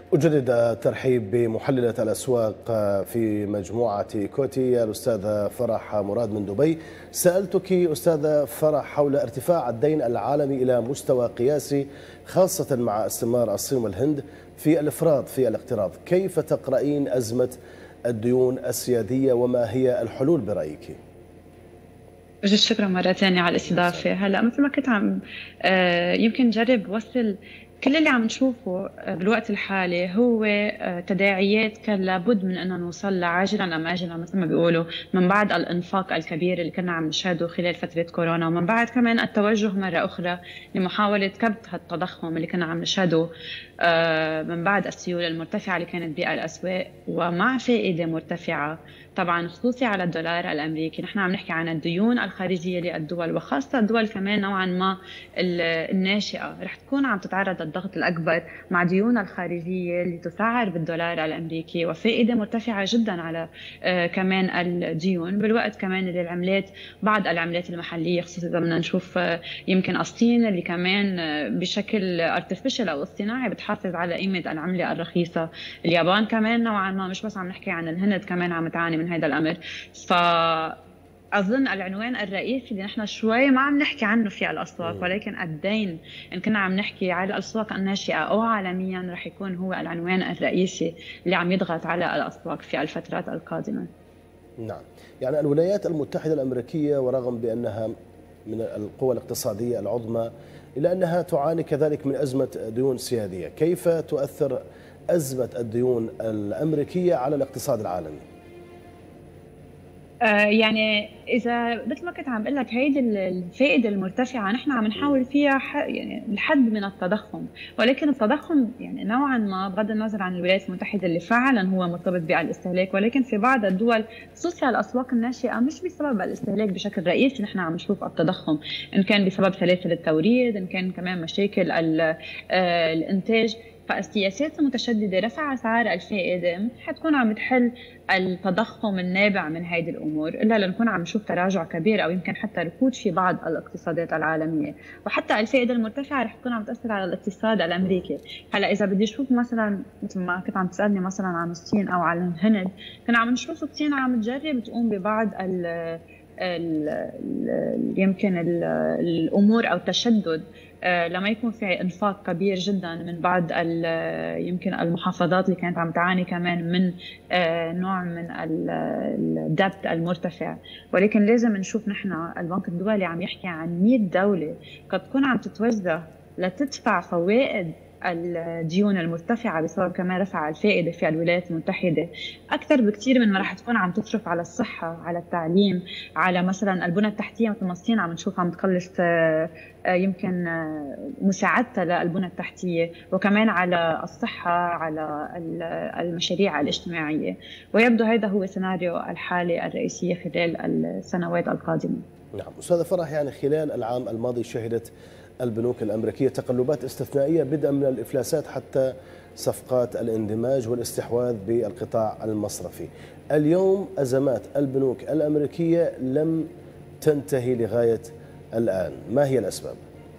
أجدد الترحيب بمحللة الأسواق في مجموعة كوتي الأستاذة فرح مراد من دبي. سألتك أستاذة فرح حول ارتفاع الدين العالمي إلى مستوى قياسي، خاصة مع استمرار الصين والهند في الإفراط في الاقتراض. كيف تقرأين أزمة الديون السيادية وما هي الحلول برأيك؟ شكرا مرة ثانية على الاستضافة. هلا مثل ما كنت عم يمكن نجرب وصل كل اللي عم نشوفه بالوقت الحالي هو تداعيات كان لابد من أن نوصل لها عاجلا أم آجلا، مثل ما بيقولوا، من بعد الإنفاق الكبير اللي كنا عم نشهده خلال فترة كورونا، ومن بعد كمان التوجه مرة أخرى لمحاولة كبت التضخم اللي كنا عم نشهده من بعد السيولة المرتفعة اللي كانت بالأسواق ومع فائدة مرتفعة طبعا خصوصي على الدولار الأمريكي. نحن عم نحكي عن الديون الخارجية للدول، وخاصة الدول كمان نوعا ما الناشئة رح تكون عم تتعرض للضغط الأكبر مع ديونها الخارجية اللي تسعر بالدولار الأمريكي وفائدة مرتفعة جدا على كمان الديون، بالوقت كمان اللي العملات بعض العملات المحلية خصوصا إذا بدنا نشوف يمكن الصين اللي كمان بشكل artificial أو اصطناعي بتحافظ على قيمة العملة الرخيصة، اليابان كمان نوعا ما، مش بس عم نحكي عن الهند كمان عم تعاني من هذا الأمر. فأظن العنوان الرئيسي اللي نحن شوي ما عم نحكي عنه في الأسواق، ولكن الدين إن كنا عم نحكي على الأسواق الناشئة أو عالميا رح يكون هو العنوان الرئيسي اللي عم يضغط على الأسواق في الفترات القادمة. نعم، يعني الولايات المتحدة الأمريكية ورغم بأنها من القوى الاقتصادية العظمى إلا أنها تعاني كذلك من أزمة ديون سيادية. كيف تؤثر أزمة الديون الأمريكية على الاقتصاد العالمي؟ يعني إذا مثل ما كنت عم بقول لك هيدي الفائدة المرتفعة نحن عم نحاول فيها يعني الحد من التضخم، ولكن التضخم يعني نوعا ما بغض النظر عن الولايات المتحدة اللي فعلا هو مرتبط بالاستهلاك، ولكن في بعض الدول خصوصا الأسواق الناشئة مش بسبب الاستهلاك بشكل رئيسي نحن عم نشوف التضخم، إن كان بسبب سلاسل التوريد، إن كان كمان مشاكل الإنتاج. فالسياسات المتشددة رفع أسعار الفائدة حتكون عم تحل التضخم النابع من هذه الأمور، إلا لنكون عم نشوف تراجع كبير أو يمكن حتى ركود في بعض الاقتصادات العالمية، وحتى الفائدة المرتفعة رح تكون عم تأثر على الاقتصاد الأمريكي. هلا إذا بدي أشوف مثلا مثل ما كنت عم تسألني مثلا عن الصين أو عن الهند، كنا عم نشوف الصين عم تجرب تقوم ببعض يمكن الأمور أو التشدد لما يكون في انفاق كبير جدا من بعض يمكن المحافظات اللي كانت عم تعاني كمان من نوع من الدبت المرتفع. ولكن لازم نشوف نحن البنك الدولي عم يحكي عن 100 دولة قد تكون عم تتوجه لتدفع فوائد الديون المرتفعة بسبب كمان رفع الفائدة في الولايات المتحدة أكثر بكثير من ما راح تكون عم تصرف على الصحة، على التعليم، على مثلا البنى التحتية مثل ما الصين عم نشوف عم تكلف يمكن مساعدتها للبنى التحتية، وكمان على الصحة، على المشاريع الاجتماعية. ويبدو هذا هو سيناريو الحالة الرئيسية خلال السنوات القادمة. نعم أستاذة فرح، يعني خلال العام الماضي شهدت البنوك الأمريكية تقلبات استثنائية بدءا من الإفلاسات حتى صفقات الاندماج والاستحواذ بالقطاع المصرفي. اليوم أزمات البنوك الأمريكية لم تنتهي لغاية الآن، ما هي الأسباب؟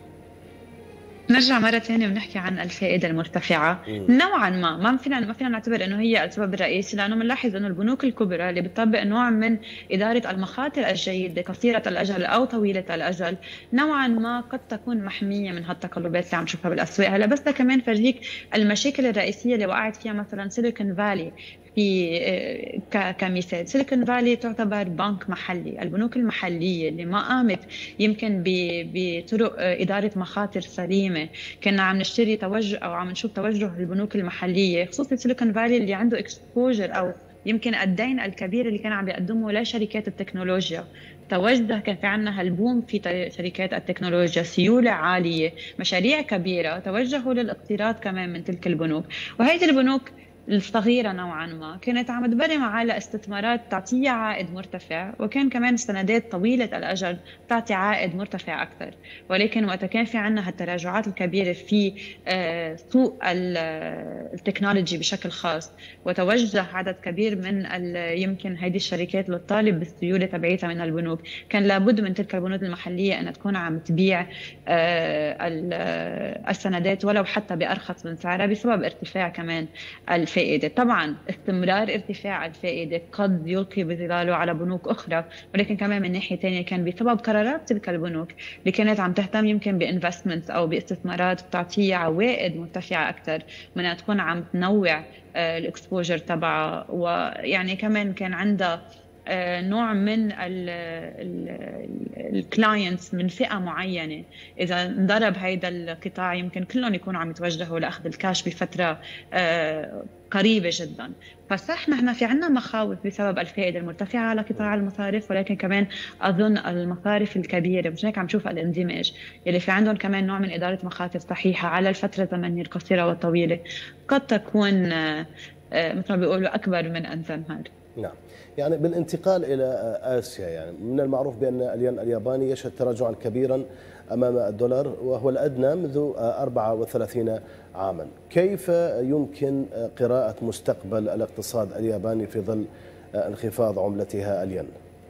نرجع مرة ثانية ونحكي عن الفائدة المرتفعة. نوعا ما ما فينا نعتبر انه هي السبب الرئيسي، لانه بنلاحظ انه البنوك الكبرى اللي بتطبق نوع من إدارة المخاطر الجيدة قصيرة الأجل أو طويلة الأجل نوعا ما قد تكون محمية من هالتقلبات اللي عم نشوفها بالأسواق. هلا بس كمان فرجيك المشاكل الرئيسية اللي وقعت فيها مثلا سيليكون فالي. في كمثال سيليكون فالي تعتبر بنك محلي، البنوك المحلية اللي ما قامت يمكن بطرق إدارة مخاطر سليمة كنا عم نشتري توجه أو عم نشوف توجه البنوك المحلية خصوصا سيليكون فالي اللي عنده اكسبوجر أو يمكن الدين الكبير اللي كان عم بيقدمه لشركات التكنولوجيا. توجه كان في عنا هالبوم في شركات التكنولوجيا، سيولة عالية، مشاريع كبيرة، توجهوا للاقتراض كمان من تلك البنوك. وهذه البنوك الصغيرة نوعا ما كانت عم تبرم على استثمارات تعطيها عائد مرتفع، وكان كمان السندات طويلة الأجل تعطي عائد مرتفع أكثر. ولكن وقت كان في عنا هالتراجعات الكبيرة في سوق التكنولوجي بشكل خاص، وتوجه عدد كبير من يمكن هذه الشركات للطالب بالسيولة تبعيتها من البنوك، كان لابد من تلك البنوك المحلية أن تكون عم تبيع السندات ولو حتى بأرخص من سعرها بسبب ارتفاع كمان الفائدة. طبعا استمرار ارتفاع الفائدة قد يلقي بظلاله على بنوك أخرى، ولكن كمان من ناحية ثانية كان بسبب قرارات تلك البنوك اللي كانت عم تهتم يمكن بانفستمنت أو باستثمارات بتعطيها عوائد مرتفعة أكثر من أن تكون عم تنوع الاكسبوجر تبعها. ويعني كمان كان عندها نوع من الكلاينتس من فئة معينة، إذا انضرب هيدا القطاع يمكن كلهم يكونوا عم يتوجهوا لأخذ الكاش بفترة قريبة جدا. فصح نحن في عنا مخاوف بسبب الفائدة المرتفعة على قطاع المصارف، ولكن كمان أظن المصارف الكبيرة مش هيك عم نشوف الاندماج اللي في عندهم كمان نوع من إدارة مخاطر صحيحة على الفترة الزمنية القصيرة والطويلة قد تكون مثل ما بيقولوا أكبر من أن تنهار. نعم، يعني بالانتقال إلى آسيا، يعني من المعروف بأن الين الياباني يشهد تراجعا كبيرا أمام الدولار وهو الأدنى منذ 34 عاما. كيف يمكن قراءة مستقبل الاقتصاد الياباني في ظل انخفاض عملتها الين؟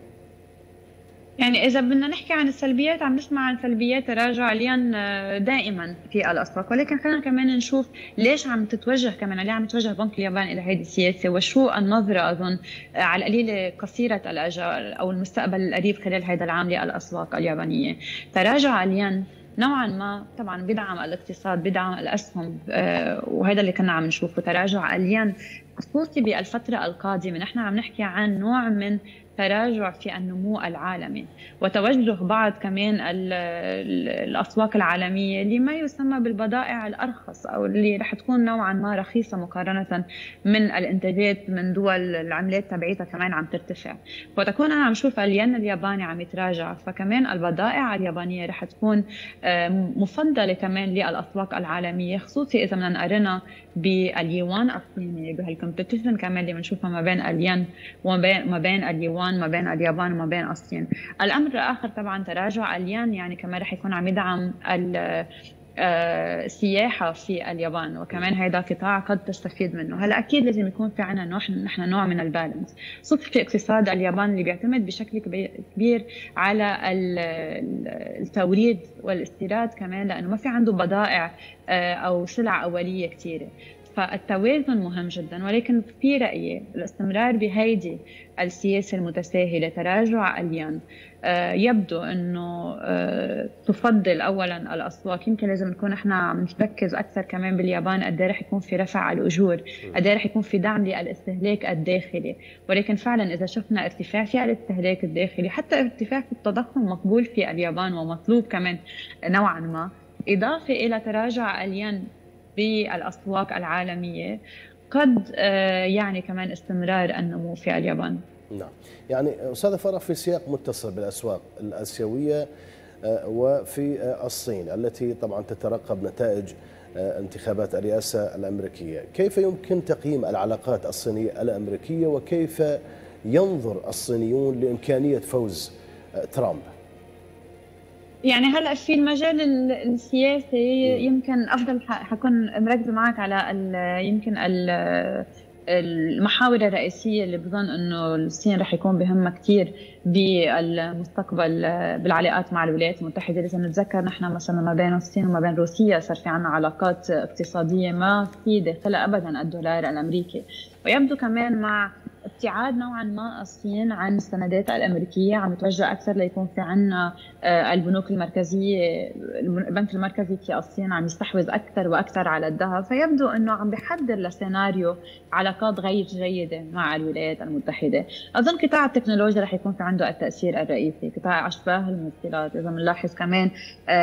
يعني إذا بدنا نحكي عن السلبيات، عم نسمع عن سلبيات تراجع الين دائما في الأسواق، ولكن خلينا كمان نشوف ليش عم تتوجه كمان، ليه عم يتوجه البنك الياباني إلى هذه السياسة، وشو النظرة أظن على القليلة قصيرة الأجل أو المستقبل القريب خلال هذا العام للأسواق اليابانية. تراجع الين نوعا ما طبعا بدعم الاقتصاد، بدعم الأسهم، وهذا اللي كنا عم نشوفه. تراجع الين خصوصي بالفترة القادمة نحن عم نحكي عن نوع من تراجع في النمو العالمي، وتوجه بعض كمان الأسواق العالمية لما يسمى بالبضائع الأرخص أو اللي رح تكون نوعا ما رخيصة مقارنة من الإنتاجات من دول العملات تبعيتها كمان عم ترتفع، وتكون أنا عم شوف الين الياباني عم يتراجع، فكمان البضائع اليابانية رح تكون مفضلة كمان للأسواق العالمية، خصوصي إذا بدنا نقارنها باليوان الصيني بهالكومبيتيشن كمان اللي بنشوفها ما بين الين وما بين اليوان، ما بين اليابان وما بين الصين. الأمر الآخر طبعا تراجع الين يعني كمان رح يكون عم يدعم السياحة في اليابان، وكمان هذا قطاع قد تستفيد منه. هلا أكيد لازم يكون في عنا نحن نوع من البالانس، خصوصا في اقتصاد اليابان اللي بيعتمد بشكل كبير على التوريد والاستيراد كمان، لأنه ما في عنده بضائع أو سلع أولية كثيرة، فالتوازن مهم جدا. ولكن في رأيي الاستمرار بهيدي السياسة المتساهلة تراجع الين يبدو أنه تفضل أولا الأسواق. يمكن لازم نكون احنا عم نركز أكثر كمان باليابان قد رح يكون في رفع الأجور، قد رح يكون في دعم للاستهلاك الداخلي، ولكن فعلا إذا شفنا ارتفاع في الاستهلاك الداخلي، حتى ارتفاع في التضخم مقبول في اليابان ومطلوب كمان نوعا ما، إضافة إلى تراجع الين بالأسواق العالمية قد يعني كمان استمرار النمو في اليابان. نعم، يعني أستاذة فرح في سياق متصل بالأسواق الآسيوية وفي الصين التي طبعا تترقب نتائج انتخابات الرئاسة الأمريكية، كيف يمكن تقييم العلاقات الصينية الأمريكية وكيف ينظر الصينيون لإمكانية فوز ترامب؟ يعني هلا في المجال السياسي يمكن افضل حكون مركزه معك على يمكن المحاور الرئيسيه اللي بظن انه الصين رح يكون بهمها كثير بالمستقبل بالعلاقات مع الولايات المتحده. لازم نتذكر نحن مثلا ما بين الصين وما بين روسيا صار في عنا علاقات اقتصاديه ما في داخلها ابدا الدولار الامريكي، ويبدو كمان مع ابتعاد نوعا ما الصين عن السندات الامريكيه عم يتوجه اكثر ليكون في عنا البنوك المركزيه، البنك المركزي في الصين عم يستحوذ اكثر واكثر على الذهب، فيبدو انه عم بيحضر لسيناريو علاقات غير جيده مع الولايات المتحده. اظن قطاع التكنولوجيا رح يكون في عنده التاثير الرئيسي، قطاع اشباه الموصلات، اذا بنلاحظ كمان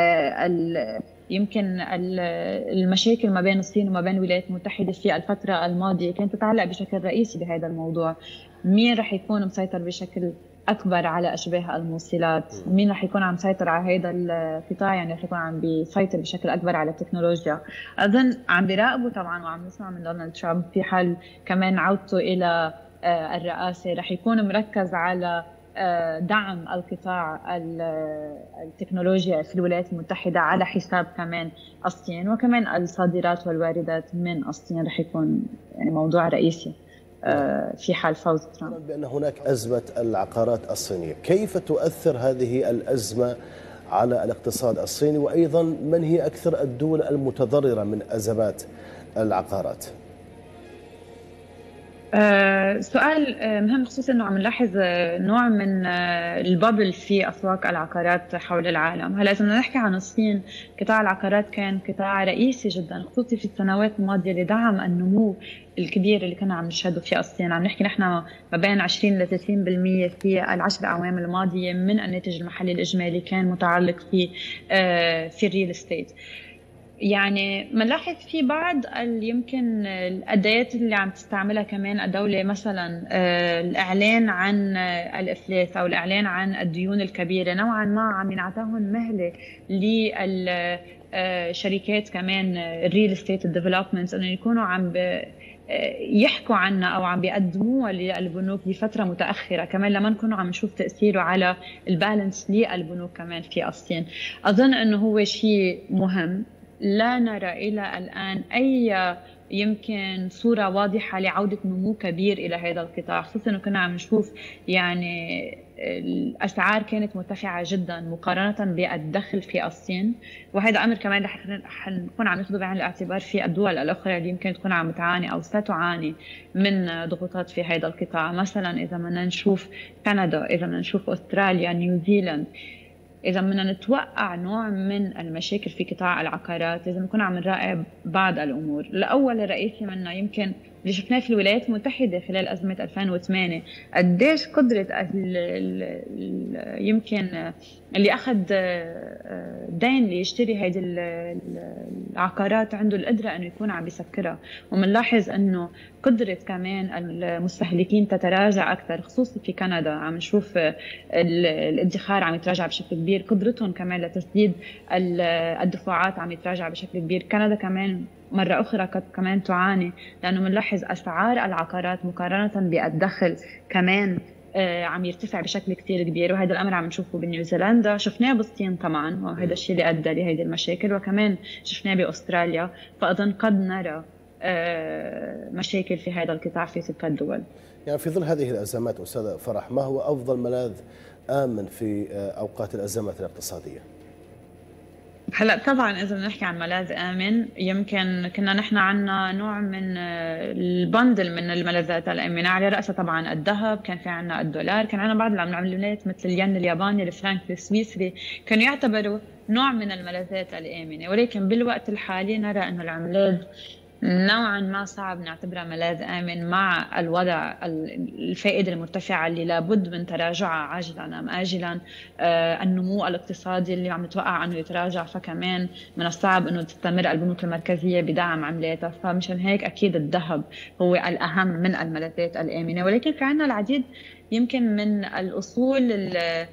يمكن المشاكل ما بين الصين وما بين الولايات المتحدة في الفترة الماضية كانت تتعلق بشكل رئيسي بهذا الموضوع، مين رح يكون مسيطر بشكل اكبر على اشباه الموصلات، مين رح يكون عم يسيطر على هذا القطاع، يعني رح يكون عم بيسيطر بشكل اكبر على التكنولوجيا. اظن عم بيراقبوا طبعا، وعم نسمع من دونالد ترامب في حال كمان عودته الى الرئاسه رح يكون مركز على دعم القطاع التكنولوجيا في الولايات المتحدة على حساب كمان الصين، وكمان الصادرات والواردات من الصين رح يكون يعني موضوع رئيسي في حال فوز ترامب. بأن هناك أزمة العقارات الصينية، كيف تؤثر هذه الأزمة على الاقتصاد الصيني، وأيضا من هي أكثر الدول المتضررة من أزمات العقارات؟ سؤال مهم، خصوصا انه عم نلاحظ نوع من البابل في اسواق العقارات حول العالم. هلا اذا بدنا نحكي عن الصين، قطاع العقارات كان قطاع رئيسي جدا خصوصي في السنوات الماضيه لدعم النمو الكبير اللي كنا عم نشهده في الصين. عم نحكي نحن ما بين 20 ل 30% في العشر اعوام الماضيه من الناتج المحلي الاجمالي كان متعلق في الريل استيت. يعني بنلاحظ في بعض يمكن الأداة اللي عم تستعملها كمان الدولة، مثلا الإعلان عن الإفلاس أو الإعلان عن الديون الكبيرة، نوعا ما عم ينعطاهم مهلة للشركات كمان الريل استيت ديفلوبمنت انه يكونوا عم يحكوا عنها او عم بيقدموها للبنوك بفتره متاخره، كمان لما نكونوا عم نشوف تاثيره على البالانس للبنوك كمان في الصين. اظن انه هو شيء مهم. لا نرى إلى الآن أي يمكن صورة واضحة لعودة نمو كبير إلى هذا القطاع، خصوصا أنه كنا عم نشوف يعني الأسعار كانت مرتفعة جدا مقارنة بالدخل في الصين، وهذا أمر كمان رح نكون عم ناخذه بعين الاعتبار في الدول الأخرى اللي يمكن تكون عم تعاني أو ستعاني من ضغوطات في هذا القطاع. مثلا إذا بدنا نشوف كندا، إذا بدنا نشوف أستراليا، نيوزيلند، إذا بدنا نتوقع نوع من المشاكل في قطاع العقارات لازم نكون عم نراقب بعض الأمور. الأول الرئيسي منها يمكن اللي شفناه في الولايات المتحدة خلال أزمة 2008، قديش قدرة يمكن اللي أخذ دين ليشتري هيدي العقارات عنده القدرة أنه يكون عم بيسكرها. ومنلاحظ أنه قدرة كمان المستهلكين تتراجع أكثر، خصوصا في كندا عم نشوف الادخار عم يتراجع بشكل كبير، قدرتهم كمان لتسديد الدفعات عم يتراجع بشكل كبير. كندا كمان مرة أخرى قد كمان تعاني لأنه بنلاحظ أسعار العقارات مقارنة بالدخل كمان عم يرتفع بشكل كتير كبير، وهذا الأمر عم نشوفه بنيوزيلندا، شفناه بالصين طبعا وهذا الشيء اللي أدى لهذه المشاكل، وكمان شفناه بأستراليا. فأظن قد نرى مشاكل في هذا القطاع في تلك الدول. يعني في ظل هذه الأزمات أستاذ فرح، ما هو أفضل ملاذ آمن في أوقات الأزمات الاقتصادية؟ هلا طبعا اذا بدنا نحكي عن ملاذ امن، يمكن كنا نحن عنا نوع من البندل من الملاذات الامنه، على راسها طبعا الذهب، كان في عنا الدولار، كان عنا بعض العملات مثل الين الياباني، الفرنك السويسري، كانوا يعتبروا نوع من الملاذات الامنه. ولكن بالوقت الحالي نرى انه العملات نوعا ما صعب نعتبرها ملاذ آمن مع الوضع الفائدة المرتفعة اللي لابد من تراجعها عاجلا أم آجلا، النمو الاقتصادي اللي عم نتوقع أنه يتراجع، فكمان من الصعب أنه تستمر البنوك المركزية بدعم عملاتها. فمشان هيك أكيد الذهب هو الأهم من الملاذات الآمنة. ولكن في عنا العديد يمكن من الأصول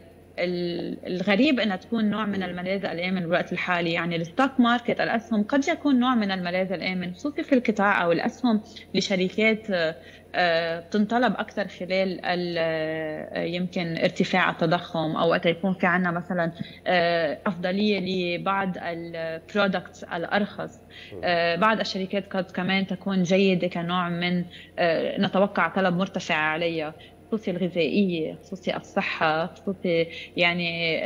الغريب أنها تكون نوع من الملاذ الآمن بالوقت الحالي. يعني الستوك ماركت، الأسهم، قد يكون نوع من الملاذ الآمن خصوصي في القطاع أو الأسهم لشركات بتنطلب أكثر خلال يمكن ارتفاع التضخم، أو وقت يكون في عنا مثلا أفضلية لبعض البرودكتس الأرخص. بعض الشركات قد كمان تكون جيدة كنوع من نتوقع طلب مرتفع عليها، خصوصي الغذائية، خصوصي الصحة، خصوصي يعني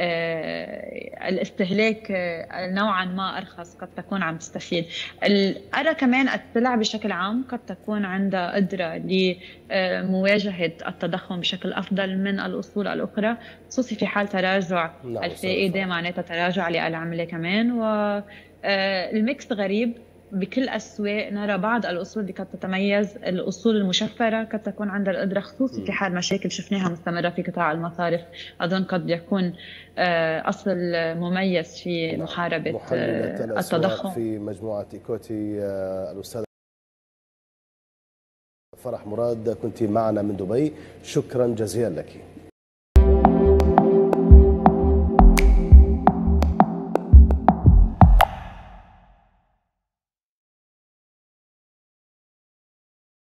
الاستهلاك نوعا ما أرخص قد تكون عم تستفيد. أرى كمان السلع بشكل عام قد تكون عندها قدرة لمواجهة التضخم بشكل أفضل من الأصول الأخرى، خصوصي في حال تراجع الفائدة، معناتها تراجع للعملة كمان. والميكس غريب بكل أسواق. نرى بعض الأصول اللي قد تتميز، الأصول المشفرة قد تكون عندها القدرة، خصوصي في حال مشاكل شفناها مستمرة في قطاع المصارف، أظن قد يكون أصل مميز في محاربة التضخم. في مجموعة إيكوتي الأستاذ فرح مراد كنت معنا من دبي، شكرا جزيلا لك.